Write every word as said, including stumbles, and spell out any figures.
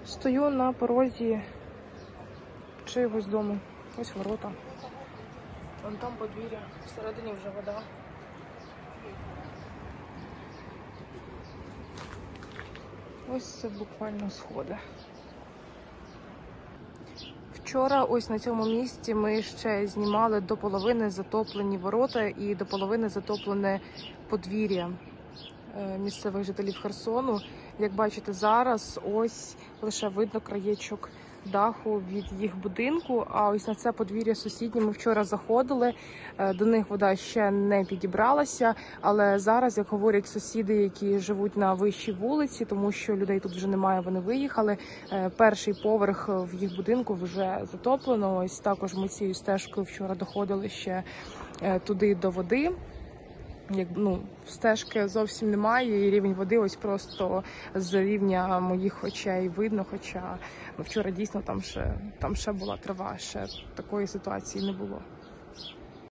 Стою на порозі чогось дому. Ось ворота. Вон там подвір'я, всередині вже вода. Ось це буквально сходи. Вчора ось на цьому місці ми ще знімали до половини затоплені ворота і до половини затоплене подвір'я місцевих жителів Херсону. Як бачите, зараз ось лише видно краєчок даху від їх будинку, а ось на це подвір'я сусіднє ми вчора заходили, до них вода ще не підібралася, але зараз, як говорять сусіди, які живуть на вищій вулиці, тому що людей тут вже немає, вони виїхали, перший поверх в їх будинку вже затоплено. Ось також ми цією стежкою вчора доходили ще туди до води. Як, ну, стежки зовсім немає, і рівень води ось просто з рівня моїх очей видно, хоча ну, вчора дійсно там ще, там ще була трава, ще такої ситуації не було.